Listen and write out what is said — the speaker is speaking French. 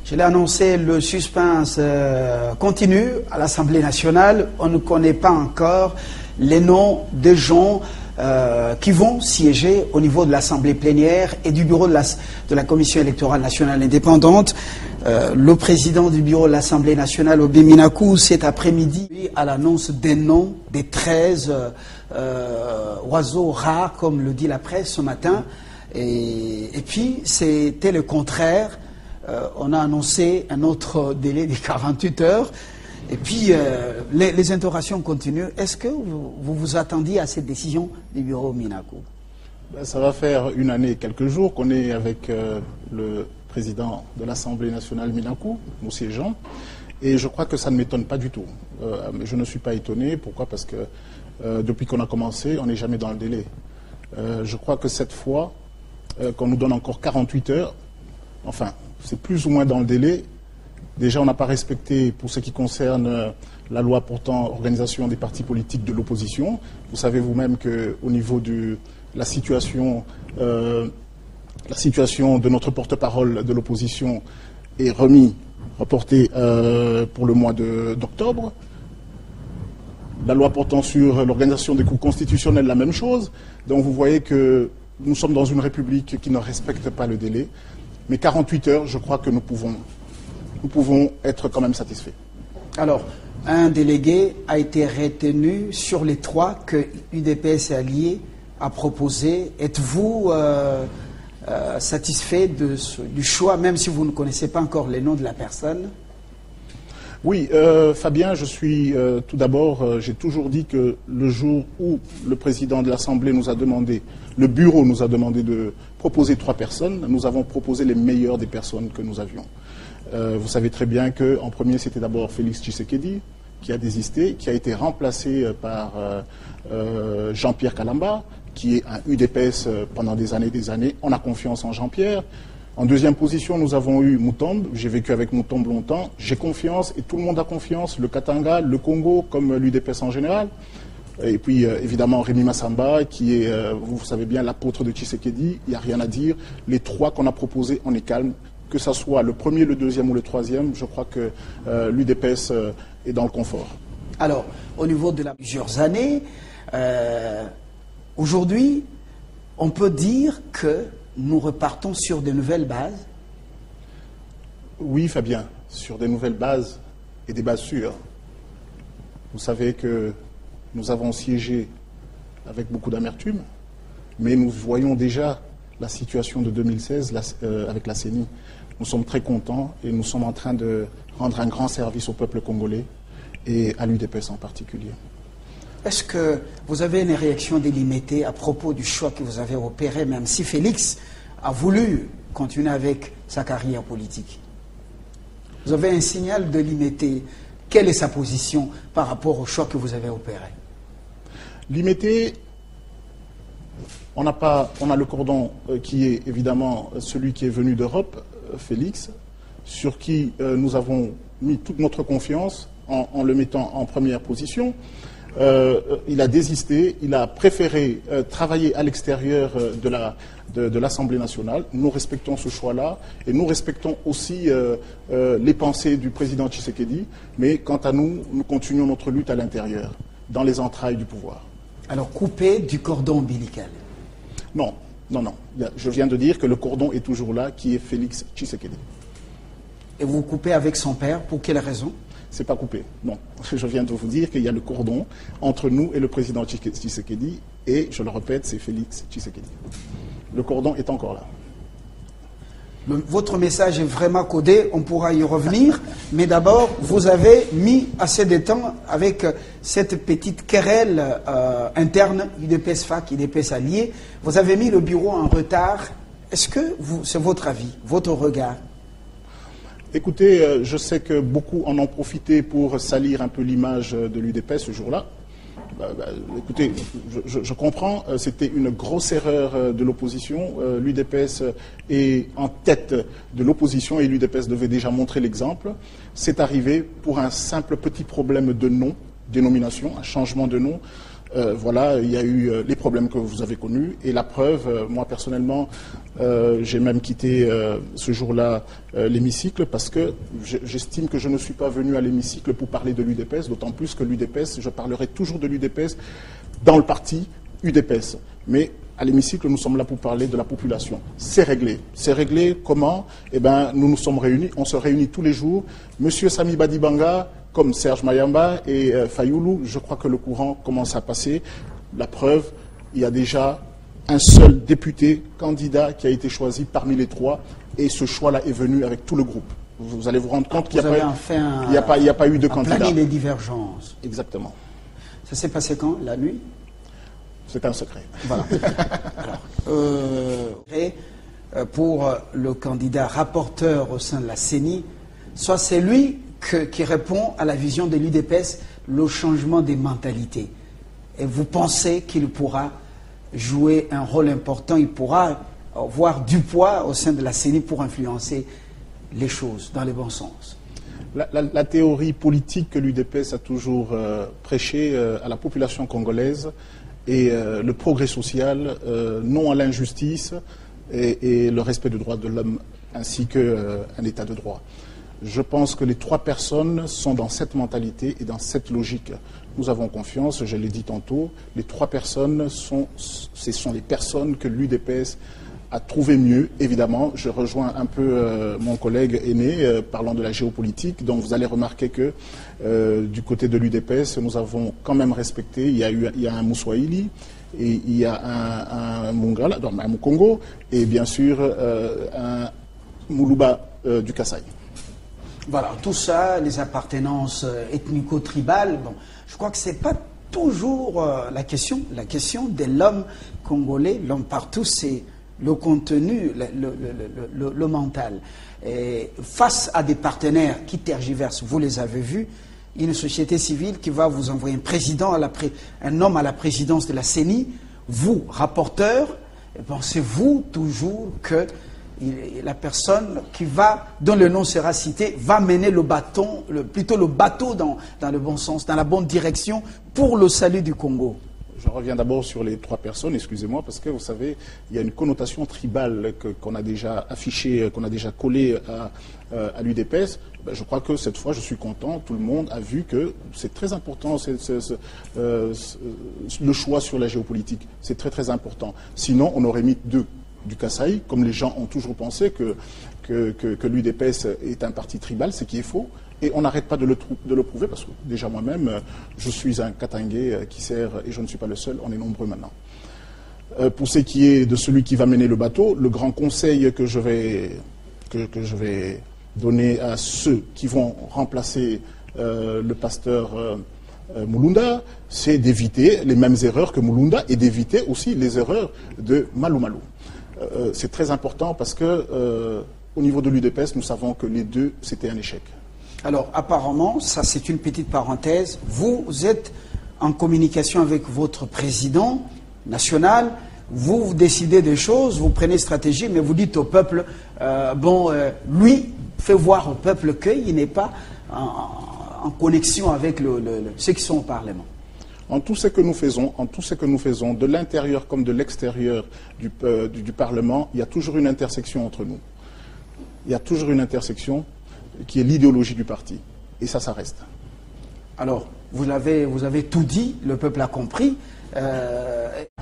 Je l'ai annoncé, le suspense continue à l'Assemblée nationale. On ne connaît pas encore les noms des gens qui vont siéger au niveau de l'Assemblée plénière et du bureau de la Commission électorale nationale indépendante. Le président du bureau de l'Assemblée nationale, Obé Minakou, cet après-midi, à l'annonce des noms des 13 oiseaux rares, comme le dit la presse ce matin. Et puis, c'était le contraire. On a annoncé un autre délai de 48 heures. Et puis, les interrogations continuent. Est-ce que vous vous attendiez à cette décision du bureau Minakou? Ça va faire 1 année et quelques jours qu'on est avec le président de l'Assemblée nationale Minakou, nous siégeons. Et je crois que ça ne m'étonne pas du tout. Je ne suis pas étonné. Pourquoi? Parce que depuis qu'on a commencé, on n'est jamais dans le délai. Je crois que cette fois, qu'on nous donne encore 48 heures, enfin, c'est plus ou moins dans le délai. Déjà, on n'a pas respecté, pour ce qui concerne la loi portant organisation des partis politiques de l'opposition. Vous savez vous-même qu'au niveau de la situation de notre porte-parole de l'opposition est reportée pour le mois d'octobre. La loi portant sur l'organisation des cours constitutionnels, la même chose. Donc vous voyez que nous sommes dans une république qui ne respecte pas le délai. Mais 48 heures, je crois que nous pouvons être quand même satisfaits. Alors, un délégué a été retenu sur les 3 que UDPS et Alliés a proposé. Êtes-vous satisfait du choix, même si vous ne connaissez pas encore les noms de la personne? Oui, Fabien, je suis tout d'abord, j'ai toujours dit que le jour où le président de l'Assemblée nous a demandé, le bureau nous a demandé de proposer 3 personnes, nous avons proposé les meilleures des personnes que nous avions. Vous savez très bien qu'en premier, c'était d'abord Félix Tshisekedi, qui a désisté, qui a été remplacé par Jean-Pierre Kalamba, qui est un UDPS pendant des années. On a confiance en Jean-Pierre. En deuxième position, nous avons eu Moutombe. J'ai vécu avec Moutombe longtemps. J'ai confiance et tout le monde a confiance. Le Katanga, le Congo, comme l'UDPS en général. Et puis, évidemment, Rémi Massamba, qui est, vous savez bien, l'apôtre de Tshisekedi. Il n'y a rien à dire. Les 3 qu'on a proposés, on est calme. Que ce soit le premier, le deuxième ou le troisième, je crois que l'UDPS est dans le confort. Alors, au niveau de plusieurs années, aujourd'hui, on peut dire que nous repartons sur de nouvelles bases? Oui, Fabien, sur des nouvelles bases et des bases sûres. Vous savez que nous avons siégé avec beaucoup d'amertume, mais nous voyons déjà la situation de 2016 avec la CENI. Nous sommes très contents et nous sommes en train de rendre un grand service au peuple congolais et à l'UDPS en particulier. Est-ce que vous avez une réaction délimitée à propos du choix que vous avez opéré, même si Félix a voulu continuer avec sa carrière politique? Vous avez un signal délimité. Quelle est sa position par rapport au choix que vous avez opéré? Limité, on a le cordon qui est évidemment celui qui est venu d'Europe, Félix, sur qui nous avons mis toute notre confiance en le mettant en première position. Il a désisté, il a préféré travailler à l'extérieur de l'Assemblée nationale. Nous respectons ce choix-là et nous respectons aussi les pensées du président Tshisekedi. Mais quant à nous, nous continuons notre lutte à l'intérieur, dans les entrailles du pouvoir. Alors, coupé du cordon ombilical? Non. Je viens de dire que le cordon est toujours là, qui est Félix Tshisekedi. Et vous coupez avec son père, pour quelle raison? C'est pas coupé, non. Je viens de vous dire qu'il y a le cordon entre nous et le président Tshisekedi, et je le répète, c'est Félix Tshisekedi. Le cordon est encore là. Votre message est vraiment codé, on pourra y revenir, mais d'abord, vous avez mis assez de temps avec cette petite querelle interne, UDPS FAC, UDPS Alliés. Vous avez mis le bureau en retard. Est-ce que c'est votre avis, votre regard? Écoutez, je sais que beaucoup en ont profité pour salir un peu l'image de l'UDPS ce jour-là. Écoutez, je comprends, c'était une grosse erreur de l'opposition. L'UDPS est en tête de l'opposition et l'UDPS devait déjà montrer l'exemple. C'est arrivé pour un simple petit problème de nom, dénomination, un changement de nom. voilà, il y a eu les problèmes que vous avez connus. Et la preuve, moi personnellement, j'ai même quitté ce jour-là l'hémicycle parce que j'estime que je ne suis pas venu à l'hémicycle pour parler de l'UDPS, d'autant plus que l'UDPS, je parlerai toujours de l'UDPS dans le parti UDPS. Mais à l'hémicycle, nous sommes là pour parler de la population. C'est réglé. C'est réglé comment? Eh bien, nous nous sommes réunis, on se réunit tous les jours. Monsieur Sami Badibanga, comme Serge Mayamba et Fayoulou, je crois que le courant commence à passer. La preuve, il y a déjà un seul député candidat qui a été choisi parmi les 3, et ce choix-là est venu avec tout le groupe. Vous allez vous rendre compte qu'il n'y a pas eu de candidat. Planer les divergences. Exactement. Ça s'est passé quand? La nuit? C'est un secret. Voilà. Alors, pour le candidat rapporteur au sein de la CENI, soit c'est lui qui répond à la vision de l'UDPS, le changement des mentalités. Et vous pensez qu'il pourra jouer un rôle important, il pourra avoir du poids au sein de la CENI pour influencer les choses dans le bon sens? La théorie politique que l'UDPS a toujours prêchée à la population congolaise et le progrès social, non à l'injustice et le respect des droits de l'homme ainsi qu'un état de droit. Je pense que les 3 personnes sont dans cette mentalité et dans cette logique. Nous avons confiance, je l'ai dit tantôt, les 3 personnes ce sont les personnes que l'UDPS a trouvé mieux. Évidemment, je rejoins un peu mon collègue aîné parlant de la géopolitique. Donc vous allez remarquer que du côté de l'UDPS, nous avons quand même respecté. Il y a un Mouswahili, et il y a un Mungala, donc un Mukongo, et bien sûr un Moulouba du Kasaï. Voilà, tout ça, les appartenances ethnico-tribales, bon, je crois que ce n'est pas toujours la question. La question de l'homme congolais, l'homme partout, c'est le contenu, le mental. Et face à des partenaires qui tergiversent, vous les avez vus, une société civile qui va vous envoyer un homme à la présidence de la CENI, vous, rapporteur, pensez-vous toujours que la personne dont le nom sera cité, va mener plutôt le bateau dans le bon sens, dans la bonne direction pour le salut du Congo? Je reviens d'abord sur les 3 personnes, excusez-moi, parce que vous savez, il y a une connotation tribale qu'on a déjà affichée, qu'on a déjà collée à l'UDPS. Je crois que cette fois, je suis content, tout le monde a vu que c'est très important, le choix sur la géopolitique. C'est très très important. Sinon, on aurait mis 2 du Kasaï, comme les gens ont toujours pensé que l'UDPS est un parti tribal, ce qui est faux. Et on n'arrête pas de le prouver, parce que déjà moi-même, je suis un Katangais qui sert, et je ne suis pas le seul, on est nombreux maintenant. Pour ce qui est de celui qui va mener le bateau, le grand conseil que je vais donner à ceux qui vont remplacer le pasteur Mulunda, c'est d'éviter les mêmes erreurs que Mulunda et d'éviter aussi les erreurs de Malou Malou. C'est très important parce que au niveau de l'UDPS, nous savons que les 2, c'était un échec. Alors, apparemment, ça c'est une petite parenthèse, vous êtes en communication avec votre président national, vous décidez des choses, vous prenez stratégie, mais vous dites au peuple, lui fait voir au peuple qu'il n'est pas en connexion avec ceux qui sont au Parlement. En tout ce que nous faisons, de l'intérieur comme de l'extérieur du Parlement, il y a toujours une intersection entre nous. Il y a toujours une intersection qui est l'idéologie du parti. Et ça reste. Alors, vous avez tout dit, le peuple a compris.